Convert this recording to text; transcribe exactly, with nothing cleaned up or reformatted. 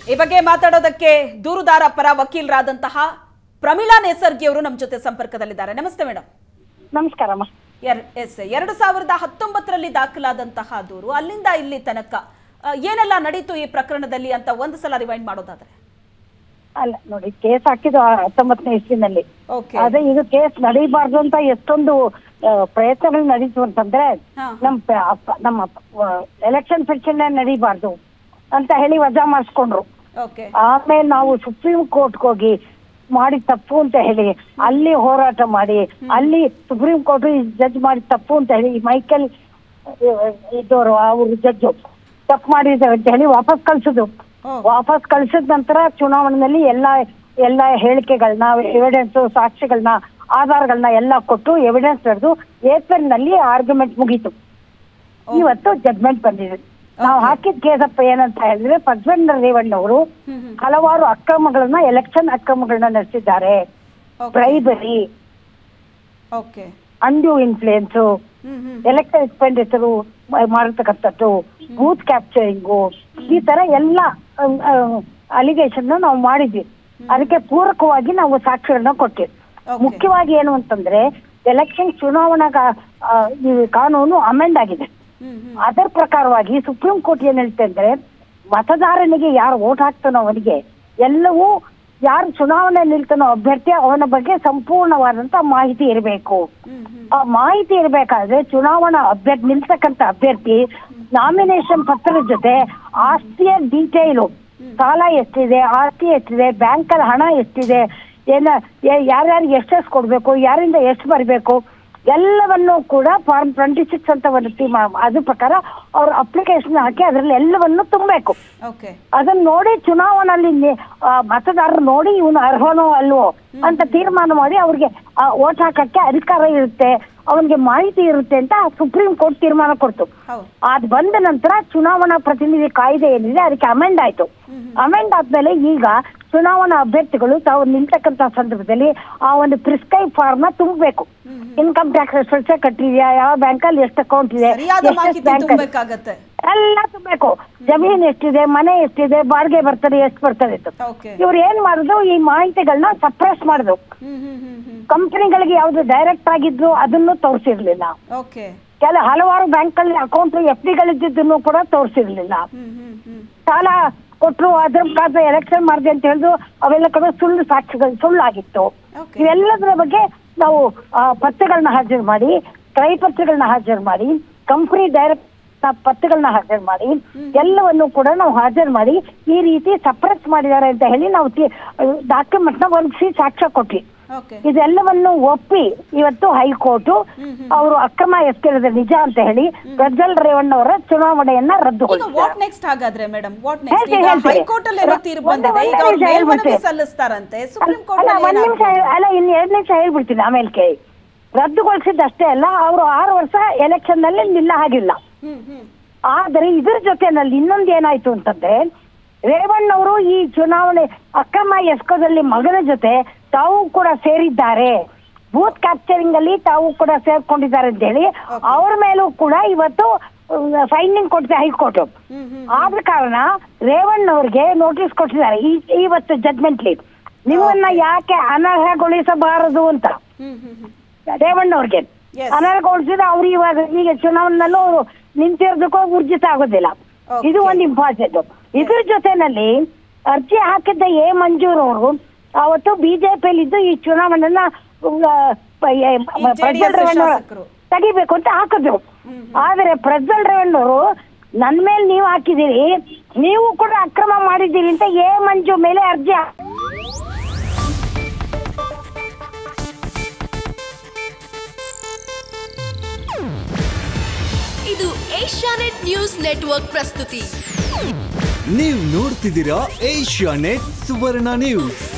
ಈ ಬಗ್ಗೆ ಮಾತಾಡೋದಕ್ಕೆ ದೂರುದಾರ ಪರ ವಕೀಲರಾದಂತಹ ಪ್ರಮೀಳಾ ನೇಸರ್ಗಿ ಅವರು ನಮ್ಮ ಜೊತೆ ಸಂಪರ್ಕದಲ್ಲಿದ್ದಾರೆ. ನಮಸ್ತೆ ಮೇಡಮ್. ನಮಸ್ಕಾರಮ್ಮ. ಎಸ್ ಎರಡು ಸಾವಿರದ ಹತ್ತೊಂಬತ್ತರಲ್ಲಿ ದಾಖಲಾದಂತಹ ದೂರು ಅಲ್ಲಿಂದ ಇಲ್ಲಿ ತನಕ ಏನೆಲ್ಲ ನಡೀತು ಈ ಪ್ರಕರಣದಲ್ಲಿ ಅಂತ ಒಂದು ಸಲ ರಿವೈಂಡ್ ಮಾಡೋದಾದ್ರೆ? ಅಲ್ಲ ನೋಡಿ, ಕೇಸ್ ಹಾಕಿದ್ದು ಹತ್ತೊಂಬತ್ತನೇ ಇಸ್ವಿನಲ್ಲಿ. ಅದೇ ಈಗ ಕೇಸ್ ನಡೀಬಾರ್ದು ಅಂತ ಎಷ್ಟೊಂದು ಪ್ರಯತ್ನಗಳು ನಡೀತು ಅಂತಂದ್ರೆ ನಮ್ ನಮ್ಮ ಎಲೆಕ್ಷನ್ ಸೆಕ್ಷನ್ ನಡೀಬಾರ್ದು ಅಂತ ಹೇಳಿ ವಜಾ ಮಾಡಿಸ್ಕೊಂಡ್ರು. ಆಮೇಲೆ ನಾವು ಸುಪ್ರೀಂ ಕೋರ್ಟ್ಗೆ ಹೋಗಿ ಮಾಡಿ ತಪ್ಪು ಅಂತ ಹೇಳಿ ಅಲ್ಲಿ ಹೋರಾಟ ಮಾಡಿ ಅಲ್ಲಿ ಸುಪ್ರೀಂ ಕೋರ್ಟ್ ಜಡ್ಜ್ ಮಾಡಿ ತಪ್ಪು ಅಂತ ಹೇಳಿ ಮೈಕಲ್ ಇದ್ದವರು ಅವರು ಜಡ್ಜ್ ತಪ್ಪು ಮಾಡಿದ್ದಾರೆ ಅಂತ ಹೇಳಿ ವಾಪಸ್ ಕಳ್ಸಿದ್ರು. ವಾಪಸ್ ಕಳ್ಸಿದ ನಂತರ ಚುನಾವಣೆಯಲ್ಲಿ ಎಲ್ಲ ಎಲ್ಲ ಹೇಳಿಕೆಗಳನ್ನ ಎವಿಡೆನ್ಸ್ ಸಾಕ್ಷಿಗಳನ್ನ ಆಧಾರಗಳನ್ನ ಎಲ್ಲ ಕೊಟ್ಟು ಎವಿಡೆನ್ಸ್ ನಡೆದು ಏಪ್ರಿಲ್ ನಲ್ಲಿ ಆರ್ಗ್ಯುಮೆಂಟ್ ಮುಗೀತು. ಇವತ್ತು ಜಡ್ಜ್ಮೆಂಟ್ ಬಂದಿದೆ. ನಾವು ಹಾಕಿದ ಕೇಸಪ್ಪ ಏನಂತ ಹೇಳಿದ್ರೆ ಪ್ರಜ್ವಲ್ ರೇವಣ್ಣ ಅವರು ಹಲವಾರು ಅಕ್ರಮಗಳನ್ನ ಎಲೆಕ್ಷನ್ ಅಕ್ರಮಗಳನ್ನ ನಡೆಸಿದ್ದಾರೆ. Bribery, undue influence, election expenditure ಮಾಡತಕ್ಕಂಥದ್ದು, ಬೂತ್ ಕ್ಯಾಪ್ಚರಿಂಗು, ಈ ತರ ಎಲ್ಲ ಅಲಿಗೇಷನ್ ನಾವು ಮಾಡಿದ್ವಿ. ಅದಕ್ಕೆ ಪೂರಕವಾಗಿ ನಾವು ಸಾಕ್ಷಿಗಳನ್ನ ಕೊಟ್ಟಿವಿ. ಮುಖ್ಯವಾಗಿ ಏನು ಅಂತಂದ್ರೆ ಎಲೆಕ್ಷನ್ ಚುನಾವಣಾ ಕಾನೂನು ಅಮೆಂಡ್ ಆಗಿದೆ. ಅದರ ಪ್ರಕಾರವಾಗಿ ಸುಪ್ರೀಂ ಕೋರ್ಟ್ ಏನ್ ಹೇಳ್ತಾ ಅಂದ್ರೆ ಮತದಾರನಿಗೆ ಯಾರು ವೋಟ್ ಹಾಕ್ತಾನೋ ಅವನಿಗೆ ಎಲ್ಲವೂ ಯಾರು ಚುನಾವಣೆ ನಿಲ್ತಾನೋ ಅಭ್ಯರ್ಥಿ ಅವನ ಬಗ್ಗೆ ಸಂಪೂರ್ಣವಾದಂತ ಮಾಹಿತಿ ಇರಬೇಕು. ಆ ಮಾಹಿತಿ ಇರಬೇಕಾದ್ರೆ ಚುನಾವಣಾ ಅಭ್ಯರ್ಥಿ ನಿಲ್ತಕ್ಕಂತ ಅಭ್ಯರ್ಥಿ ನಾಮಿನೇಷನ್ ಪತ್ರದ ಜೊತೆ ಆಸ್ತಿಯ ಡೀಟೇಲು, ಸಾಲ ಎಷ್ಟಿದೆ, ಆಸ್ತಿ ಎಷ್ಟಿದೆ, ಬ್ಯಾಂಕಲ್ಲಿ ಹಣ ಎಷ್ಟಿದೆ, ಏನ ಯಾರ್ಯಾರಿಗೆ ಎಷ್ಟೆಷ್ಟು ಕೊಡ್ಬೇಕು, ಯಾರಿಂದ ಎಷ್ಟು ಬರಬೇಕು ಎಲ್ಲವನ್ನೂ ಕೂಡ ಫಾರ್ಮ್ ಟ್ವೆಂಟಿ ಸಿಕ್ಸ್ ಅಂತ ಒಂದು ಟೀಮ್ ಅದ್ರ ಪ್ರಕಾರ ಅವ್ರ ಅಪ್ಲಿಕೇಶನ್ ಹಾಕಿ ಅದ್ರಲ್ಲಿ ಎಲ್ಲವನ್ನೂ ತುಂಬಬೇಕು. ಅದನ್ನ ನೋಡಿ ಚುನಾವಣೆಯಲ್ಲಿ ಮತದಾರರು ನೋಡಿ ಇವನು ಅರ್ಹನೋ ಅಲ್ವೋ ಅಂತ ತೀರ್ಮಾನ ಮಾಡಿ ಅವ್ರಿಗೆ ವೋಟ್ ಹಾಕಕ್ಕೆ ಅಧಿಕಾರ ಇರುತ್ತೆ, ಅವನಿಗೆ ಮಾಹಿತಿ ಇರುತ್ತೆ ಅಂತ ಸುಪ್ರೀಂ ಕೋರ್ಟ್ ತೀರ್ಮಾನ ಕೊಡ್ತು. ಅದ್ ಬಂದ ನಂತರ ಚುನಾವಣಾ ಪ್ರತಿನಿಧಿ ಕಾಯ್ದೆ ಏನಿದೆ ಅದಕ್ಕೆ ಅಮೆಂಡ್ ಆಯ್ತು. ಅಮೆಂಡ್ ಆದ್ಮೇಲೆ ಈಗ ಚುನಾವಣಾ ಅಭ್ಯರ್ಥಿಗಳು ತಾವು ನಿಲ್ತಕ್ಕಂತ ಸಂದರ್ಭದಲ್ಲಿ ಆ ಒಂದು ಪ್ರಿಸ್ಕ್ರೈಬ್ ಫಾರ್ಮ್ ನ ತುಂಬಬೇಕು. ಇನ್ಕಮ್ ಟ್ಯಾಕ್ಸ್ ಎಷ್ಟು ಕಟ್ಟಿದ್ಯಾ, ಯಾವ ಬ್ಯಾಂಕಲ್ಲಿ ಎಷ್ಟು ಅಕೌಂಟ್ ಇದೆ, ಎಲ್ಲ ತುಂಬಬೇಕು. ಜಮೀನ್ ಎಷ್ಟಿದೆ, ಮನೆ ಎಷ್ಟಿದೆ, ಬಾಡಿಗೆ ಬರ್ತದೆ, ಎಷ್ಟು ಬರ್ತದೆ ಅಂತ ಇವ್ರು ಏನ್ ಮಾಡುದು ಈ ಮಾಹಿತಿಗಳನ್ನ ಸಪ್ರೆಸ್ ಮಾಡುದು. ಕಂಪನಿಗಳಿಗೆ ಯಾವ್ದು ಡೈರೆಕ್ಟ್ ಆಗಿದ್ರು ಅದನ್ನು ತೋರಿಸಿರ್ಲಿಲ್ಲ. ಕೆಲ ಹಲವಾರು ಬ್ಯಾಂಕ್ ಅಲ್ಲಿ ಅಕೌಂಟ್ ಎಫ್ ಡಿಗಳಿದ್ದನ್ನು ಕೂಡ ತೋರಿಸಿರ್ಲಿಲ್ಲ. ಸಾಲ ಕೊಟ್ಟರು ಅದ್ರ ಪ್ರಕಾರ ಎಲೆಕ್ಷನ್ ಮಾಡಿದೆ ಅಂತ ಹೇಳಿದ್ರು ಅವೆಲ್ಲ ಕೂಡ ಸುಳ್ಳು ಸಾಕ್ಷಿಗಳು ಸುಳ್ಳಾಗಿತ್ತು. ಇವೆಲ್ಲದರ ಬಗ್ಗೆ ನಾವು ಪತ್ರಗಳನ್ನ ಹಾಜರು ಮಾಡಿ, ಕ್ರಯ ಪತ್ರಗಳನ್ನ ಹಾಜರು ಮಾಡಿ, ಕಂಪನಿ ಡೈರೆಕ್ಟ್ ಪತ್ರಗಳನ್ನ ಹಾಜರು ಮಾಡಿ ಎಲ್ಲವನ್ನು ಕೂಡ ನಾವು ಹಾಜರು ಮಾಡಿ ಈ ರೀತಿ ಸಪ್ರೆಸ್ ಮಾಡಿದ್ದಾರೆ ಅಂತ ಹೇಳಿ ನಾವು ಡಾಕ್ಯುಮೆಂಟ್ ನ ಒದಗಿಸಿ ಸಾಕ್ಷ್ಯ ಕೊಟ್ವಿ. ಇದೆಲ್ಲವನ್ನು ಒಪ್ಪಿ ಇವತ್ತು ಹೈಕೋರ್ಟ್ ಅವರು ಅಕ್ರಮ ಎಸಗಿರೋದು ನಿಜ ಅಂತ ಹೇಳಿ ಪ್ರಜ್ವಲ್ ರೇವಣ್ಣ ಅವರ ಚುನಾವಣೆಯನ್ನ ರದ್ದುಗೊಳಿಸಿದ್ದಾರೆ. ಅಲ್ಲ ಇನ್ನು ಎರಡ್ ನಿಮಿಷ ಹೇಳ್ಬಿಡ್ತೀನಿ ಆಮೇಲೆ ಕೇಳಿ. ರದ್ದುಗೊಳಿಸಿದ್ದಷ್ಟೇ ಅಲ್ಲ, ಅವರು ಆರು ವರ್ಷ ಎಲೆಕ್ಷನ್ ನಲ್ಲಿ ನಿಲ್ಲ ಹಾಗಿಲ್ಲ. ಆದ್ರೆ ಇದ್ರ ಜೊತೆನಲ್ಲಿ ಇನ್ನೊಂದು ಏನಾಯ್ತು ಅಂತಂದ್ರೆ ರೇವಣ್ಣವರು ಈ ಚುನಾವಣೆ ಅಕ್ರಮ ಎಸ್ಕೋದಲ್ಲಿ ಮಗನ ಜೊತೆ ತಾವು ಕೂಡ ಸೇರಿದ್ದಾರೆ, ಬೂತ್ ಕ್ಯಾಪ್ಚರಿಂಗ್ ಅಲ್ಲಿ ತಾವು ಕೂಡ ಸೇರ್ಕೊಂಡಿದ್ದಾರೆ ಅಂತ ಹೇಳಿ ಅವ್ರ ಮೇಲೂ ಕೂಡ ಇವತ್ತು ಫೈಂಡಿಂಗ್ ಕೊಟ್ಟಿದೆ ಹೈಕೋರ್ಟ್. ಆದ ಕಾರಣ ರೇವಣ್ಣವ್ರಿಗೆ ನೋಟಿಸ್ ಕೊಟ್ಟಿದ್ದಾರೆ ಇವತ್ತು ಜಡ್ಜ್ಮೆಂಟ್ಲಿ, ನಿಮ್ಮನ್ನ ಯಾಕೆ ಅನರ್ಹಗೊಳಿಸಬಾರದು ಅಂತ. ರೇವಣ್ಣವ್ರಿಗೆ ಅನರ್ಹಗೊಳಿಸಿದ್ರೆ ಅವ್ರು ಇವಾಗ ಈಗ ಚುನಾವಣೆನಲ್ಲೂ ಅವರು ನಿಂತಿರೋದಕ್ಕೂ ಊರ್ಜಿತ ಆಗೋದಿಲ್ಲ. ಇದು ಒಂದು ಇಂಪಾರ್ಟೆಂಟ್. ಇದ್ರ ಜೊತೆನಲ್ಲಿ ಅರ್ಜಿ ಹಾಕಿದ್ದ ಎ ಮಂಜೂರ್ ಅವರು ಅವತ್ತು ಬಿಜೆಪಿಯಲ್ಲಿ ಇದ್ದು ಈ ಚುನಾವಣೆಯನ್ನ ಪ್ರಜ್ವಲ್ ರೇವಣ್ಣ ತೆಗಿಬೇಕು ಅಂತ ಹಾಕಿದ್ರು. ಆದ್ರೆ ಪ್ರಜ್ವಲ್ ರೇವಣ್ಣ ಅವರು ನನ್ ಮೇಲೆ ನೀವು ಹಾಕಿದಿರಿ, ನೀವು ಕೂಡ ಅಕ್ರಮ ಮಾಡಿದ್ದೀರಿ ಅಂತ ಎ ಮಂಜು ಮೇಲೆ ಅರ್ಜಿ. ಇದು ಏಷ್ಯಾನೆಟ್ ನ್ಯೂಸ್ ನೆಟ್ವರ್ಕ್ ಪ್ರಸ್ತುತಿ. ನೀವು ನೋಡ್ತಿದ್ದೀರಾ ಏಷ್ಯಾನೆಟ್ ಸುವರ್ಣ ನ್ಯೂಸ್.